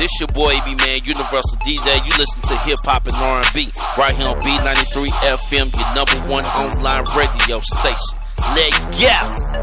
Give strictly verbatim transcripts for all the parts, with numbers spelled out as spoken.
This your boy, A B Man, Universal D J. You listen to hip hop and R and B right here on B ninety-three F M, your number one online radio station. Let go.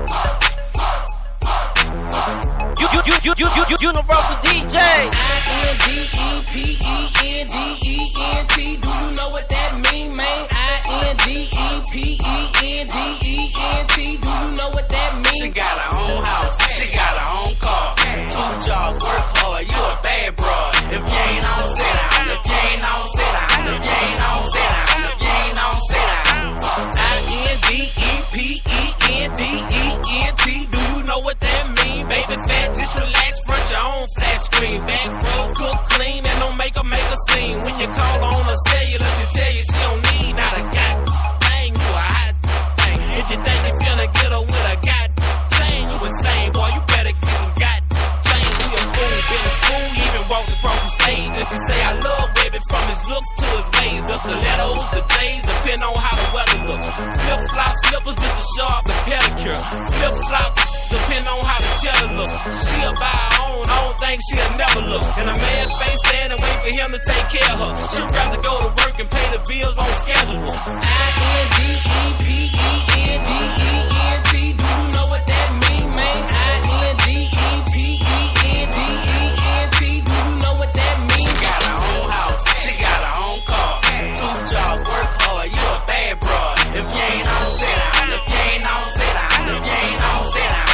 You, you, you, you, you, you, Universal D J. I N D E P E N D E N T. Do you know what that mean, man? I N D E P E N D E N T. Do you know what that mean? She got her own house, she got her own car. Two jobs, work hard, you a bad broad. If you ain't on, sit down. If you ain't on, sit down. If you ain't on, sit down. If you ain't on, sit down. I N D E P E N D E N T. Do you know what that mean? Baby fat, just relax, front your own flat screen. Back row, cook clean, and don't make her make a scene. When you call on her cellular, she tell you she don't need not a god thing. You a hot thing. If you think you finna get her with a god thing, you insane, boy, you better get some god change. She a fool, been in school, even walked across the stage. And she say, I love baby from his looks to his ways. The stilettos, the J's, depend on how the weather look. Flip flop slippers just to show off the pedicure. Flip flop depend on how the cheddar look. She'll buy her own, I don't think she'll never look. And a man face stand and wait for him to take care of her. She'd rather go to work and pay the bills on schedule. I N D E P E N D E N T. Do you know what that mean, man? I N D E P E N D E N T. Do you know what that mean? She got her own house, she got her own car. Two jobs, work hard, you a bad broad. If you ain't on, sit down. If you ain't on, sit down. If you ain't on, sit down.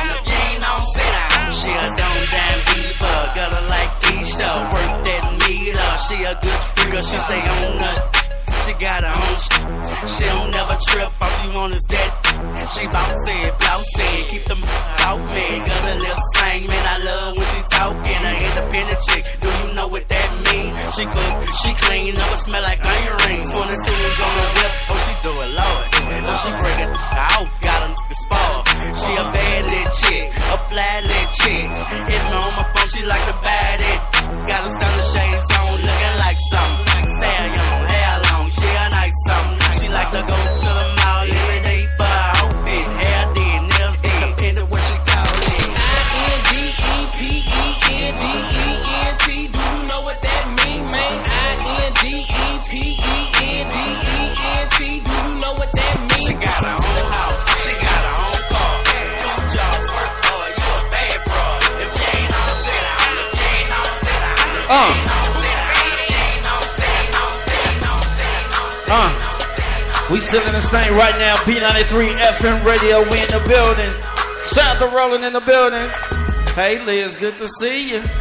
She a dumb damn diva, got her like Keisha. Work that meter, she a good freaker. She stay on the she got her own sh she don't never trip, all she want is that. She bouncy, flousy, keep them out, man. Got a little slang, man, I love when she talking. An independent chick, do you know what that mean? She cook, she clean, never smell like onion rings. One or two is on the whip, oh she do it, Lord. Oh she break it out, got a nigga spoiled. She a bad little chick, a fly little chick. Hit me on my phone, she like to bad it. Got a stunner shades on, looking like something. Style young, hair long, she a nice something. She like to go to the mall every day for her outfit. Hair did, nails did, independent what she call it. I N D E P E N D E N T. Do you know what that mean, man? I N D E P E N D E N T. Do you know what that mean? She got her own house, she got her own car. Two jobs, work hard, you a bad broad. If you ain't on, sit down. If you ain't on, sit down. If you ain't on, sit down. If you ain't on, sit down. Sit down, sit down, sit down. Uh, we still in this thing right now. B ninety-three F M radio, we in the building. Shout out to Roland in the building. Hey Liz, good to see you.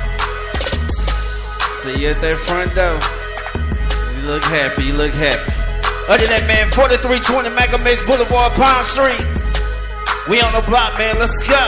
See you at that front door. You look happy, you look happy. Other than that, man, forty-three twenty Macamix Boulevard, Pine Street. We on the block, man, let's go.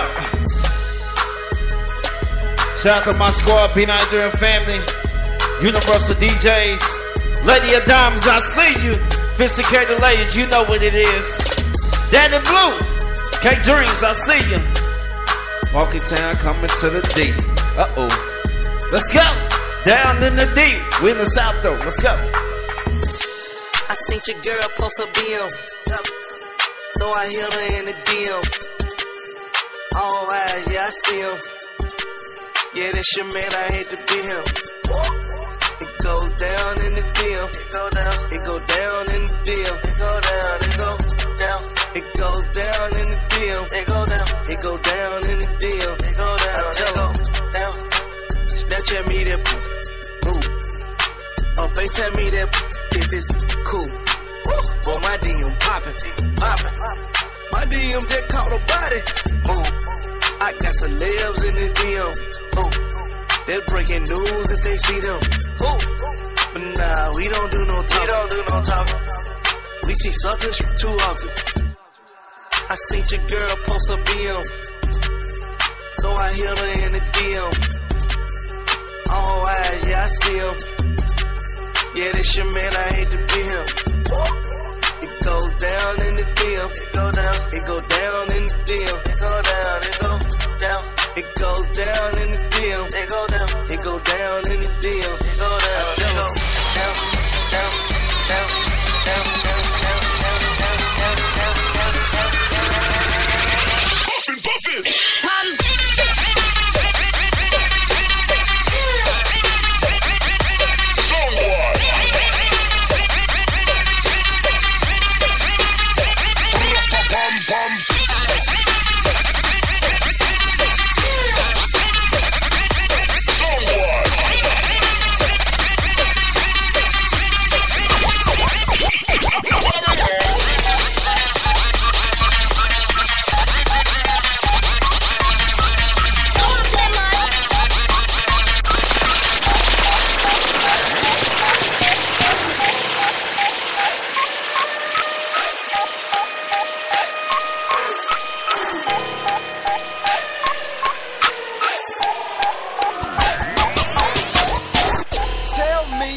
Shout out to my squad, B ninety-three family, Universal D Js, Lady of Diamonds, I see you. Sophisticated ladies, you know what it is. Daddy Blue, K Dreams, I see you. Walking Town coming to the D. Uh-oh. Let's go. Down in the D. We in the South though. Let's go. I seen your girl post a B M, so I hit her in the D M. All eyes, yeah, I see him. Yeah, that's your man, I hate to be him. It goes down in the D M. It go down. It go down in the D M. It go down. It go down. It goes down in the D M. It go down. It go down in the D M. It go down. It go down. Snapchat me that move. Or FaceTime me that if it's cool. Boy, my D M poppin', poppin'. My D M just caught a body. Move. I got celebs in the D M. Ooh. They're breaking news if they see them. Ooh. But nah, we don't do no talking. We don't do no talking. We see suckers too often. I seen your girl post a B M, so I hit her in the D M. All eyes, yeah, I see him. Yeah, this your man, I hate to be him. It goes down in the D M. It go down. It go down in the D M. It go down. It go down. It goes down in the D M. It go down. It go down in the D M. It go down. It go down. Down. Down. Down. Down. Down. Down. Down. Down. Down. Puffin', puffin'.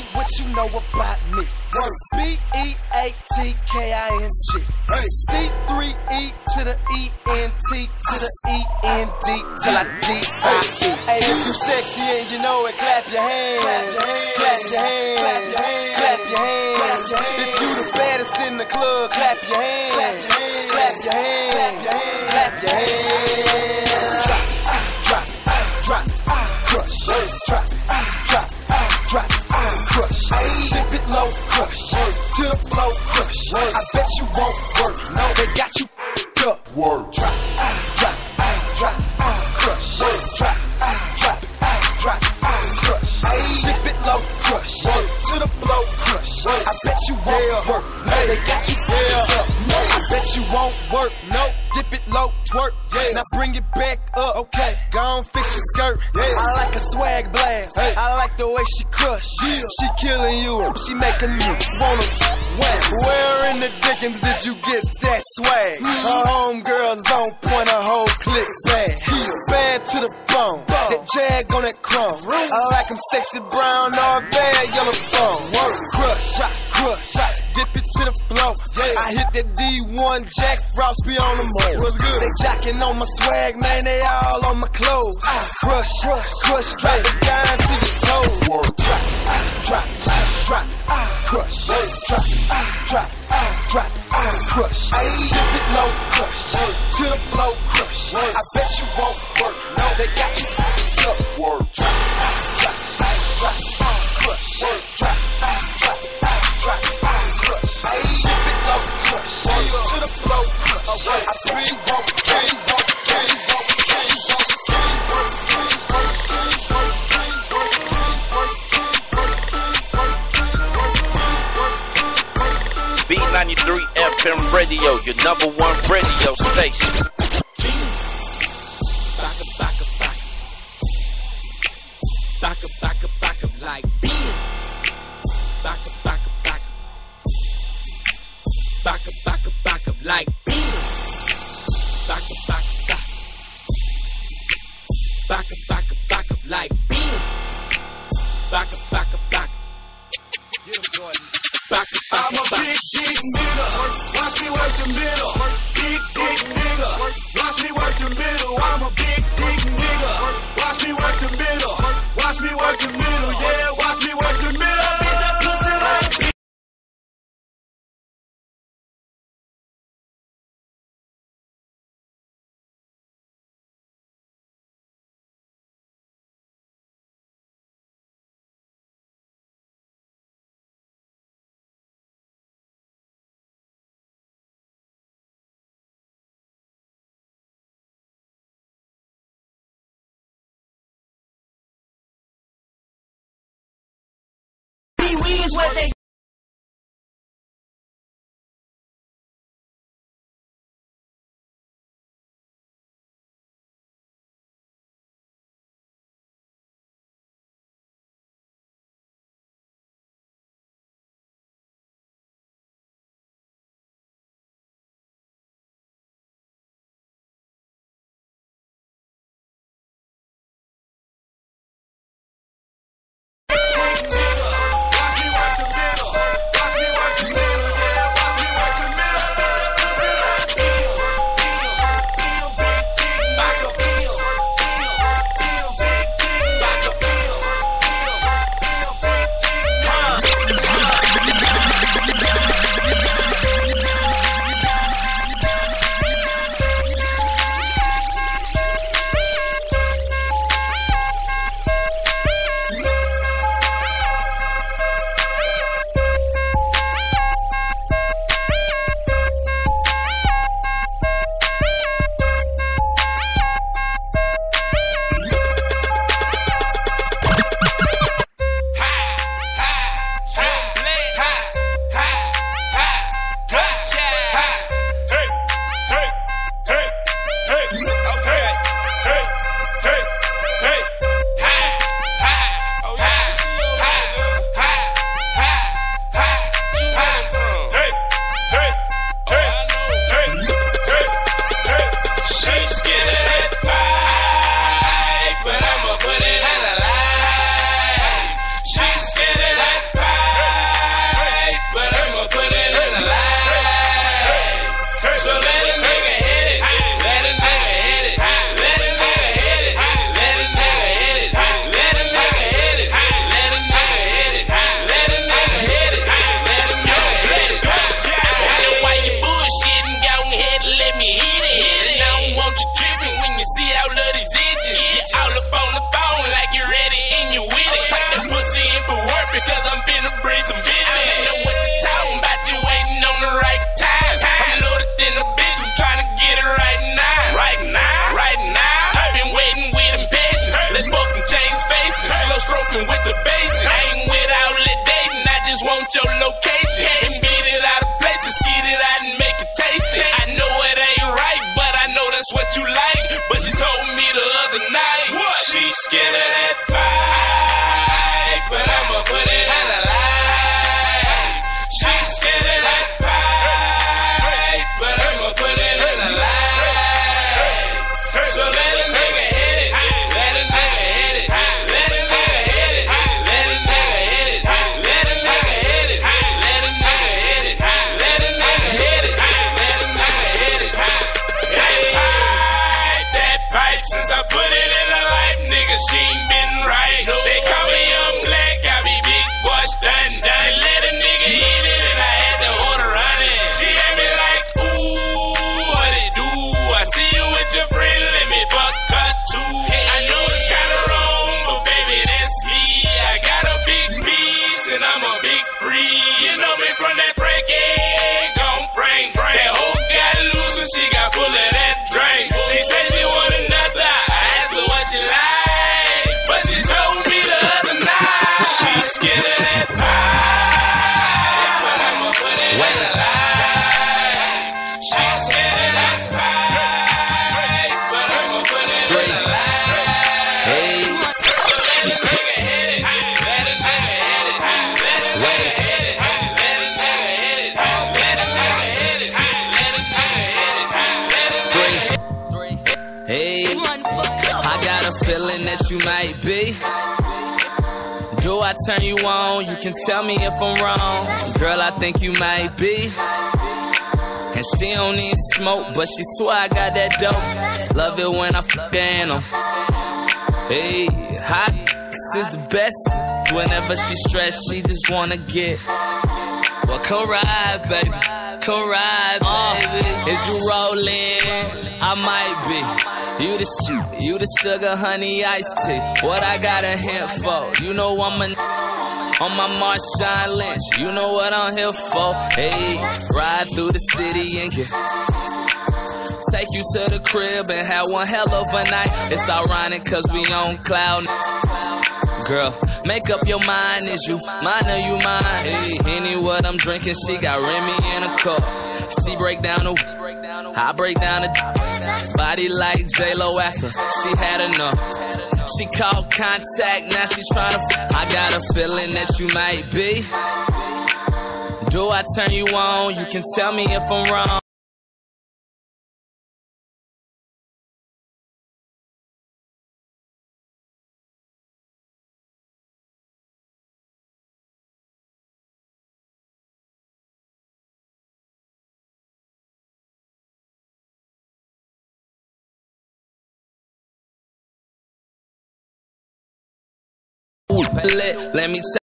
what you know about me. B E A T K I N G. C three E to the E N T to the E N D till I D I E. Hey, if you sexy and you know it, clap your hands. Clap your hands. Clap your hands. If you the baddest in the club, clap your hands. Clap your hands. Clap your hands. Drop, drop, drop, crush. Drop, drop, drop, crush. Dip it low, crush. To the flow, crush. I bet you won't work. No, they got you up. Work. Drop, drop, drop, crush. Drop, drop, drop, crush. Dip it low, crush. To the flow, crush. I bet you won't work. No, they got you up. No, I bet you won't work. No, dip it low, twerk. Now bring it back up. Okay, go on, fix your skirt. I like a swag blast. I like the way she crush. She killing you. She making you wanna whack. Where in the dickens did you get that swag? Her homegirls on point, her whole clique bad. Bad to the bone. That jag on that chrome. I like them sexy brown or bad yellow bone. Work, crush, shot, crush, shot. Dip it to the flow. I hit that D one Jack Frost be on the mode. What's good? They jacking on my swag, man. They all on my clothes. Crush, crush, crush, drop it down to your toes. Drop, drop, drop, crush. Drop, drop, drop, crush. Dip it low, crush. To the flow, crush. I bet you won't work. No, they got you up. Drop, drop, drop, crush. Drop, drop, drop, crush. Dip it low, crush. To the flow, crush. I bet you won't, bet you won't, bet you won't, bet you won't. B ninety-three F M Radio, your number one radio station. Back up, back up, back up. Back up, back up, back up like beam. Back up, back up, back up. Back up, back up, back up like beam. Back up, back up, back up. Back up, back up, back up like beam. Back up, back up, back up. Get him, Jordan. Back up, back up, I'm a big, big nigga. Watch me work the middle. Big, big nigga. Watch me work the middle. I'm a big, big nigga. Watch me work the middle. Watch me work the middle. Yeah, watch me work the middle. Beat that pussy like beat. We is what they Watch me work the middle. she told me the other night. What? She scared of that pipe, but I'ma put it in the light. She scared of that pipe, but I'ma put it in the light. So let a nigga hit it, let a nigga hit it, let a nigga hit it, let a nigga hit it, let a nigga hit it, let a nigga hit it, let a nigga hit it, let a nigga hit it. That pipe, that pipe, since I put it in her life, nigga, she ain't been right. They call me Young Black, I be big boy done done. She let a nigga hit it and I had to hold her on it. She had me like, ooh, what it do? I see you with your friend, let me buck her too. I know it's kinda wrong, but baby, that's me. I got a big piece and I'm a big free. You know me from that break egg, gon' Frank. That hoe got loose and she got full of that drink. She said she want another, I asked her what she like, but she told me the other night she scared of that pipe, but I'ma put it in the light. She scared of that pipe, but I'ma put it in the light. Hey, So let a nigga hit it, let a nigga hit it, let a nigga hit it, let a nigga hit it, let a nigga hit it, let a nigga hit it, let a nigga hit it. hey, I got a feeling that you might be. Do I turn you on? You can tell me if I'm wrong. Girl, I think you might be. And she don't need smoke, but she swear I got that dope. Love it when I f*** in 'em. Hey, hot is the best. Whenever she stressed, she just wanna get. Well, come ride, baby. Come ride, baby. Is you rolling? I might be. You the shit, you the sugar, honey, iced tea. What I got a hint for? You know I'm a on my Marshawn Lynch. You know what I'm here for? Hey, ride through the city and get. Take you to the crib and have one hell of a night. It's ironic cause we on cloud. Girl, make up your mind, is you mine or you mine? Hey, any what I'm drinking, she got Remy in a cup. She break down the, I break down the body like J-Lo after she had enough. She called contact, now she tryna f- I got a feeling that you might be. Do I turn you on? You can tell me if I'm wrong. Let, let me tell